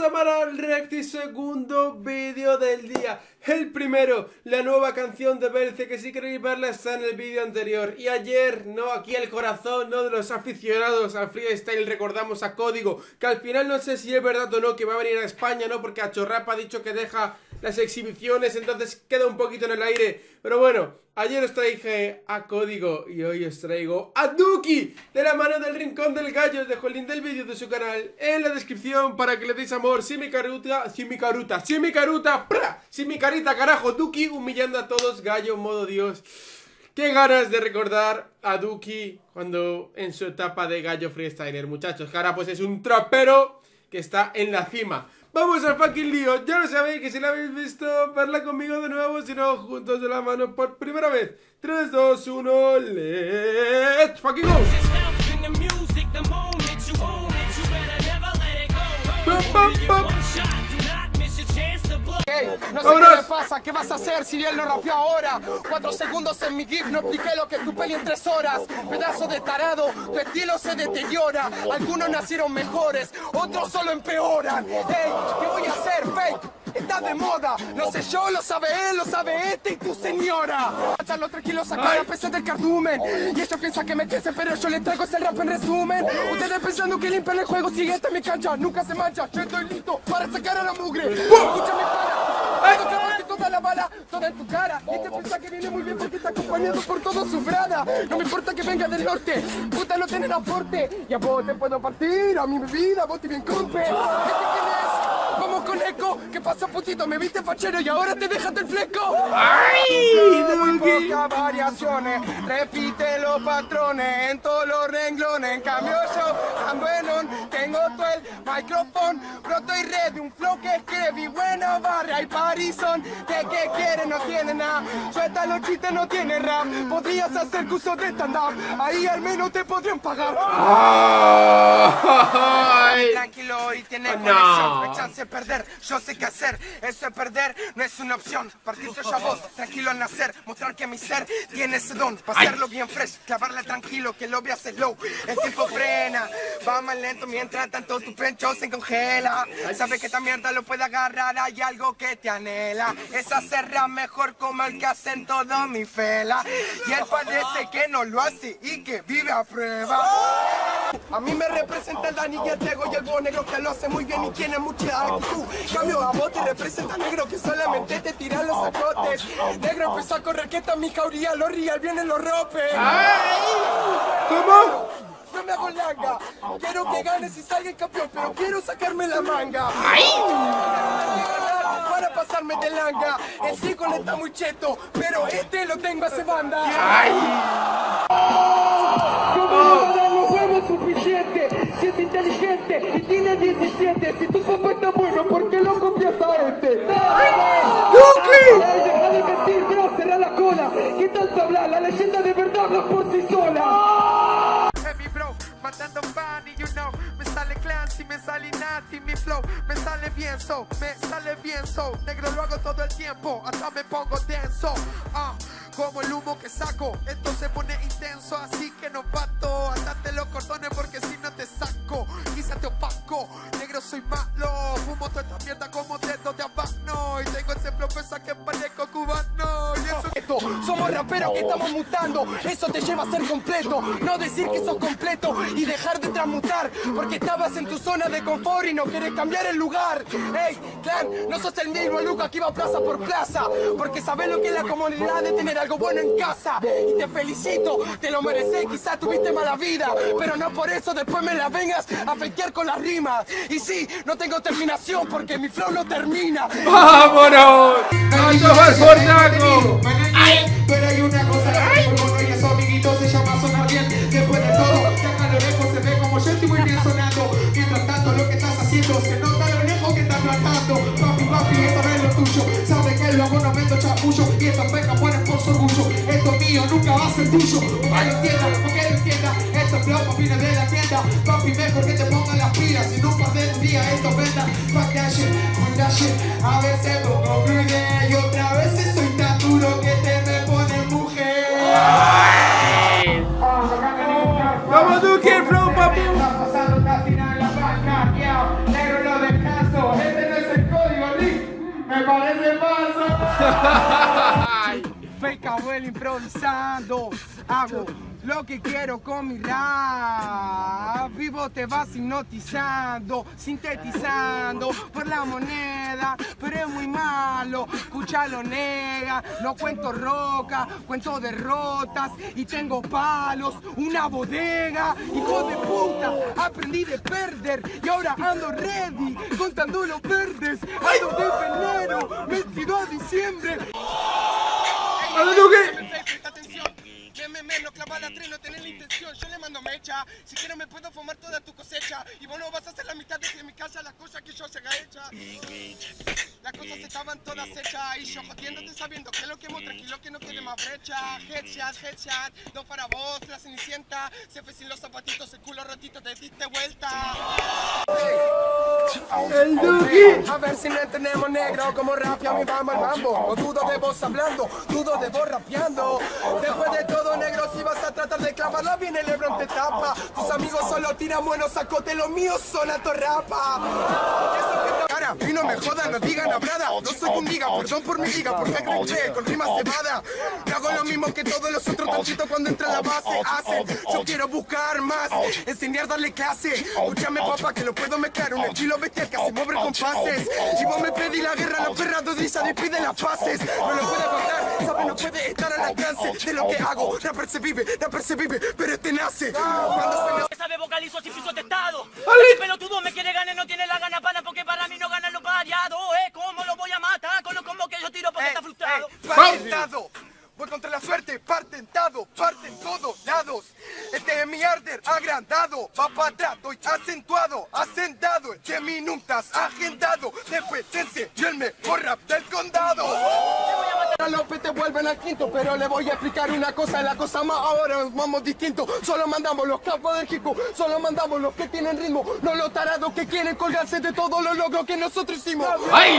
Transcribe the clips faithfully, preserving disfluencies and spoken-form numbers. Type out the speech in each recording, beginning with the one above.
a para el react y segundo vídeo del día. El primero, la nueva canción de Belce, que si queréis verla está en el vídeo anterior. Y ayer, no, aquí el corazón, no, de los aficionados al freestyle, recordamos a Código, que al final no sé si es verdad o no que va a venir a España, ¿no? Porque Achorrap ha dicho que deja las exhibiciones, entonces queda un poquito en el aire. Pero bueno, ayer os traje a Código y hoy os traigo a Duki, de la mano del Rincón del Gallo. Os dejo el link del vídeo de su canal en la descripción para que le deis amor. Sin mi caruta, sin mi caruta, sin mi caruta, ¡pra! Sin mi carita, carajo. Duki humillando a todos, Gallo, modo Dios. Qué ganas de recordar a Duki cuando en su etapa de Gallo freestyler, muchachos. Que ahora pues es un trapero que está en la cima. Vamos al fucking lío. Ya lo sabéis, que si la habéis visto, verla conmigo de nuevo, si no, juntos de la mano por primera vez. tres, dos, uno, let's fucking go. Pum, pum, pum. Hey, no sé qué me pasa, ¿qué vas a hacer si él lo rapeó ahora? Cuatro segundos en mi GIF, no expliqué lo que tu peli en tres horas. Pedazo de tarado, tu estilo se deteriora. Algunos nacieron mejores, otros solo empeoran. Hey, ¿qué voy a hacer, fake? Está de moda, lo sé yo, lo sabe él, lo sabe este y tu señora. Echarlo tranquilo, sacar a pesar del cardumen. Y ellos piensan que me crecen, pero yo le traigo ese rap en resumen. Ustedes pensando que limpian el juego, siguiente mi cancha, nunca se mancha. Yo estoy listo para sacar a la mugre. Escúchame, para, tengo que partir toda la bala, toda en tu cara. Y este piensa que viene muy bien porque está acompañado por todo su brada. No me importa que venga del norte, puta no tienen aporte. Y a vos te puedo partir, a mi vida, vos te bien compe. ¿Este quién es? Vamos con eco, ¿qué pasa, putito? Me viste fachero y ahora te dejaste el fleco. ¡Ay! Muy pocas variaciones, repite los patrones en todos los renglones. En cambio yo ando en on, tengo todo el micrófono, broto y red de un flow que escribí buena barra y parizón. Que que quiere no tiene nada, suelta los chistes no tiene rap. Podrías hacer curso de stand-up, ahí al menos te podrían pagar. Ay. Tranquilo y tiene No. conexión, no hay chance de perder, yo sé qué hacer. Eso de perder no es una opción. Partirse ya vos, tranquilo al nacer, mostrar que mi ser tiene ese don. Pa' hacerlo bien fresh, clavarla tranquilo, que lo veas slow. El tiempo frena, va más lento mientras tanto tu pecho se congela. Sabes que esta mierda lo puede agarrar, hay algo que te anhela. Es hacerla mejor como el que hacen todo mi fela. Y él parece que no lo hace y que vive a prueba. A mí me representa el Dani y el Tego y el Bo negro que lo hace muy bien y tiene mucha actitud. Cambio a vos te representa negro que solamente te tira los sacotes. Negro empezó a correr que está mi jauría, los real vienen los ropes. ¿Cómo? No me hago langa, quiero que ganes y salga el campeón, pero quiero sacarme la manga. Para pasarme de langa, el circo está muy cheto, pero este lo tengo hace banda. Los huevos suficiente, si es inteligente y tiene diecisiete. Si tu papá está bueno, ¿por qué lo copias a este? ¡Duki! Deja de mentir, bro, cerra la cola. ¿Qué tanto habla? La leyenda de verdad habla por sí sola. Heavy bro, matando pan y you know, me sale Clancy, me sale Nati, mi flow, me sale bien so, me sale bien so. Negro lo hago todo el tiempo, hasta me pongo denso. Ah, como el humo que saco, esto se pone intenso, así que no pato. Atate los cordones porque si no te saco, quizá te opaco. Negro soy malo, fumo toda esta mierda como dedo de habano. Y tengo ese profesor que parezco cubano. Y eso esto, somos raperos que estamos mutando, eso te lleva a ser completo. No decir que sos completo y dejar de transmutar, porque estabas en tu zona de confort y no querés cambiar el lugar. Hey, clan, no sos el mismo Luca que iba plaza por plaza, porque sabés lo que es la comunidad de tener algo bueno en casa. Y te felicito, te lo mereces, quizás tuviste mala vida, pero no por eso después me la vengas a fakear con las rimas. Y sí, no tengo terminación porque mi flow no termina. ¡Vámonos! ¡A tomar por saco! Pero hay una cosa que por y esos amiguitos se llama sonar bien. Después de todo, que acá a lo lejos se ve como yo estoy muy bien sonando. Mientras tanto lo que estás haciendo se nota a lo lejos que estás tratando. Papi, papi, esto no es lo tuyo. Sabes que luego no vendo chapullo y estas becas ponen por su orgullo. Esto mío nunca va a ser tuyo. Porque lo entienda, porque lo entienda. Esto es flow, papi, viene de la tienda. Papi, mejor que te pongan las pilas. Y nunca de un día esto venda. Fuck that shit, fuck that shit. A veces pongo fluide y otra vez soy tan duro que te me pone mujer. ¡Vamos, Duki, el flow, papi! Está pasando casi nada en la banca, yeah. Negro lo descanso, escuela improvisando. Hago lo que quiero con mi rap. Vivo te vas hipnotizando, sintetizando por la moneda, pero es muy malo. Escúchalo, nega, no cuento roca, cuento derrotas y tengo palos, una bodega. Hijo de puta, aprendí de perder y ahora ando ready, contando los verdes. Ando de enero, veintidós de diciembre. Presta atención. Me, me, no clava la tren, no tenés la intención. Yo le mando mecha. Si quiero me puedo fumar toda tu cosecha. Y vos no vas a hacer la mitad de mi casa, las cosas que yo se haga hecha. Las cosas estaban todas hechas. Y yo jodiéndote sabiendo que lo quemo tranquilo, que no quede más brecha. Headshot, headshot, no para vos, la cenicienta. Se fue sin los zapatitos, el culo rotito, te diste vuelta. El Duki. A ver si no entendemos, negro, como rapia mi vamos al mambo. No dudo de vos hablando, dudo de vos rapeando. Después de todo, negro, si vas a tratar de clavarla bien, el Lebron te tapa. Tus amigos solo tiran buenos sacotes, los míos son a torrapa. Cara, y no me jodan, no digan hablada. No soy un diga, perdón por mi liga, porque creché con rimas cebada. Y hago lo mismo que todos los otros tantitos cuando entra a la base hacen. Yo quiero buscar más, enseñar, darle clase. Escúchame, papá, que lo puedo mezclar. Un estilo bestial que hace mover compases. Y vos me pedí la guerra, los perras dodiza despiden las paces. No lo puede aguantar, sabe, no puede estar al alcance de lo que hago. Rapper se vive, rapper se vive, pero este nace. Cuando suena... Sabe vocalizo si piso testado. Ese pelotudo me quiere ganar, no tiene la gana pana, porque para mí no ganan los variados. Eh, ¿cómo lo voy a matar? Con los combos que yo tiro porque eh, está frustrado. Eh, patentado. Voy contra la suerte, partentado, parte en todos lados. Este es mi arder agrandado, va para atrás, estoy acentuado, asentado. Este minutas agendado, después sense, yo el mejor rap del condado. A López te vuelven al quinto, pero le voy a explicar una cosa, la cosa más ahora vamos distinto. Solo mandamos los capos del Jico, solo mandamos los que tienen ritmo, no los tarados que quieren colgarse de todos los logros que nosotros hicimos. ¡Ay!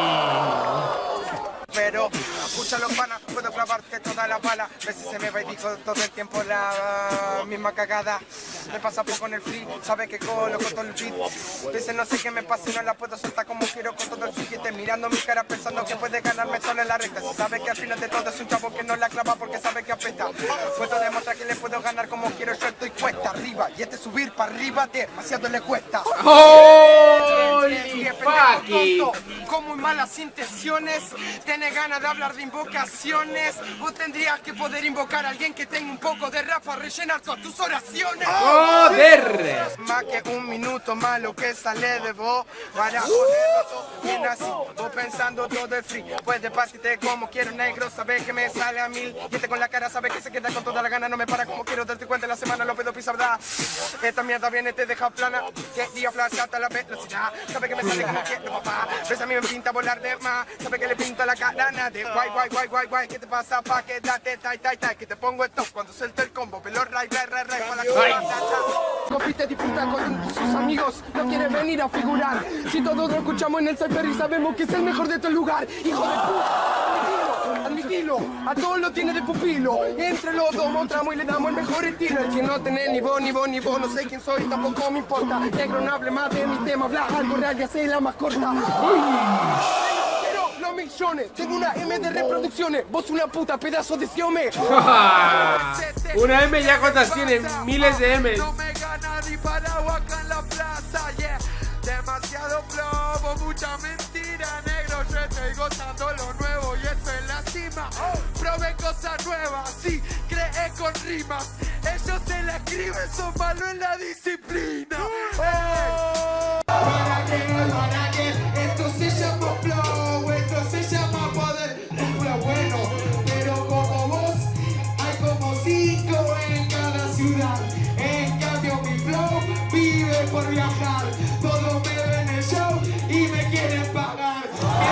Pero, escucha los panas, puedo clavarte toda la bala. A veces se me va y digo todo el tiempo la uh, misma cagada. Me pasa poco en el free, sabe que coloco todo el beat. Dice no sé qué me pasa y no la puedo soltar como quiero con todo el siguiente. Mirando mi cara pensando que puede ganarme solo en la recta. Si sabe que al final de todo es un chavo que no la clava porque sabe que apesta. Puedo demostrar que le puedo ganar como quiero, yo estoy cuesta arriba. Y este subir para arriba demasiado le cuesta. ¡Holy fucking! Con muy malas intenciones, tiene ganas de hablar de invocaciones. Vos tendrías que poder invocar a alguien que tenga un poco de rap para rellenar todas tus oraciones. ¡Joder! Más que un minuto más lo que sale de vos para joderlo todo bien así. Vos pensando todo el free, puedes partirte como quiero, negro. Sabe que me sale a mil y este con la cara sabe que se queda con toda la gana. No me para como quiero, darte cuenta en la semana lo pedo pisa, ¿verdad? Esta mierda viene, te deja plana. Que día flash hasta la velocidad. Sabe que me sale como quiero, papá. Ves a mí me pinta volar de más. Sabe que le pinto la cara de guay, guay, guay, guay, guay. ¿Qué te pasa pa' que date, tai, tai, tai? Que te pongo esto cuando suelto el combo. Pelo ray, ray, ray, ray. Con la compite, disfruta con sus amigos. No quiere venir a figurar. Si todos lo escuchamos en el cypher y sabemos que es el mejor de todo el lugar. Hijo de puta, admitilo, a todos lo tiene de pupilo. Entre los dos mostramos y le damos el mejor estilo. El que no tenés ni vos, ni vos, ni vos. No sé quién soy, tampoco me importa. Negro, no hable más de mi tema. Habla algo real y hace la más corta. Los millones, tengo una M de reproducciones. Vos una puta pedazo de ciome. Una M ya cuántas tienen, miles de M. No me gana ni paraguas acá en la plaza, yeah. Demasiado plomo, mucha mentira, negro. Yo estoy gozando lo nuevo y eso es la cima. Probé cosas nuevas, sí, creé con rimas. Ellos se la escriben, son malos en la disciplina. Hey. ¿Para qué? ¿Para qué? Esto se llama flow, esto se llama poder. Un flow bueno, pero como vos, hay como cinco en cada ciudad. En cambio mi flow vive por viajar. Todos me ven el show y me quieren pagar.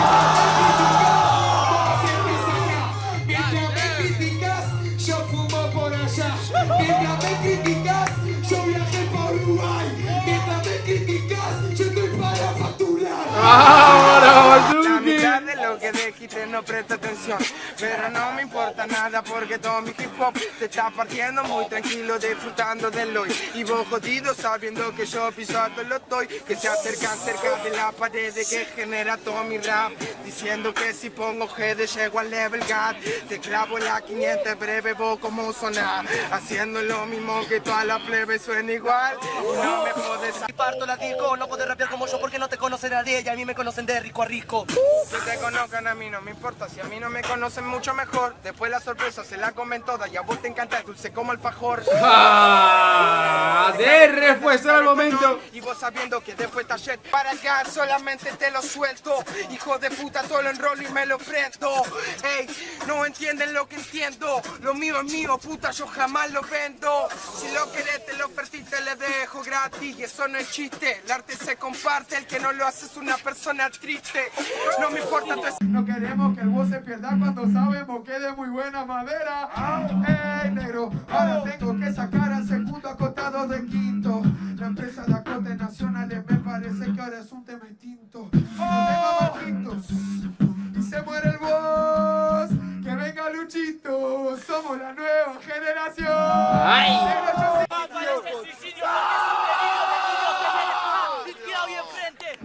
Mientras me criticas, yo fumo por allá. Mientras me criticas, yo viajé por Uruguay. Mientras me criticas, yo estoy para facturar. ¡Vámonos, La Duki! mitad de lo que de tres no presta atención. Pero no me importa nada porque todo mi hip hop te está partiendo muy tranquilo, disfrutando del hoy. Y vos jodido sabiendo que yo pisando lo estoy, que se acercan cerca de la pared que genera todo mi rap. Diciendo que si pongo G D llego al level God. Te clavo la quinientos breve, vos como sonar. Haciendo lo mismo que toda la plebe suena igual. No me jodes. Y parto la disco, no podés rapear como yo porque no te conocen a ella. A mí me conocen de rico a rico. Que te conozcan a mí no me importa, si a mí no me conocen mucho mejor. Después la sorpresa se la comen todas y a vos te encanta el dulce como alfajor. ¡Ah! De respuesta al momento. Y vos sabiendo que después está jet para acá solamente te lo suelto. Hijo de puta, todo lo enrolo y me lo prendo. Ey, no entienden lo que entiendo. Lo mío es mío, puta, yo jamás lo vendo. Si lo querés te lo perdí, te le dejo gratis. Y eso no es chiste, el arte se comparte. El que no lo hace es una persona triste. No me importa tu... No queremos que el bus se pierda cuando sabemos que es de muy buena madera. Ey, negro, ahora tengo que sacar al segundo acotado de quinto. La empresa de acotes nacionales me parece que ahora es un tema distinto. No tengo marquitos y se muere el boss. Que venga Luchito, somos la nueva generación. Ay. Negro, yo sí- Ah, parece suicidio porque es un delito que tiene hoy enfrente.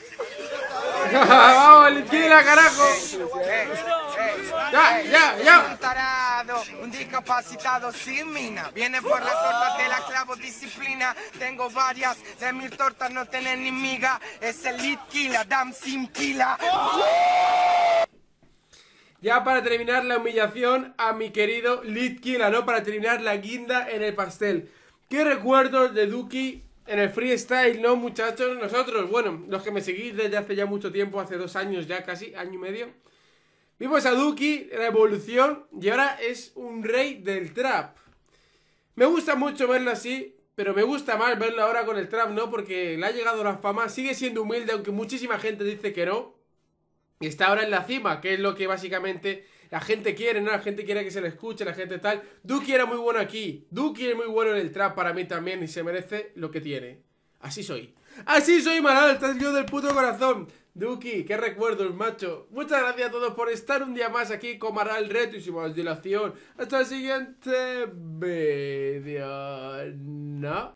Vamos, Litquila, carajo. Ey, ey, Ya, ey, ya, ya. Un tarado, un discapacitado sin mina. Viene por la torta de la clavo disciplina. Tengo varias, de mis tortas no tienen ni miga. Es el Litquila, dam sin kila. Ya para terminar la humillación a mi querido Litquila, ¿no? Para terminar la guinda en el pastel. ¿Qué recuerdos de Duki en el freestyle, no, muchachos? Nosotros, bueno, los que me seguís desde hace ya mucho tiempo, hace dos años ya casi, año y medio, vimos a Duki, la evolución, y ahora es un rey del trap. Me gusta mucho verlo así, pero me gusta más verlo ahora con el trap, ¿no? Porque le ha llegado la fama, sigue siendo humilde, aunque muchísima gente dice que no. Y está ahora en la cima, que es lo que básicamente la gente quiere, ¿no? La gente quiere que se le escuche, la gente tal. Duki era muy bueno aquí. Duki es muy bueno en el trap para mí también y se merece lo que tiene. Así soy. Así soy, Maral, estás yo del puto corazón. Duki, qué recuerdos, macho. Muchas gracias a todos por estar un día más aquí con Maral Reto y sin más dilación. Hasta el siguiente vídeo. ¿No?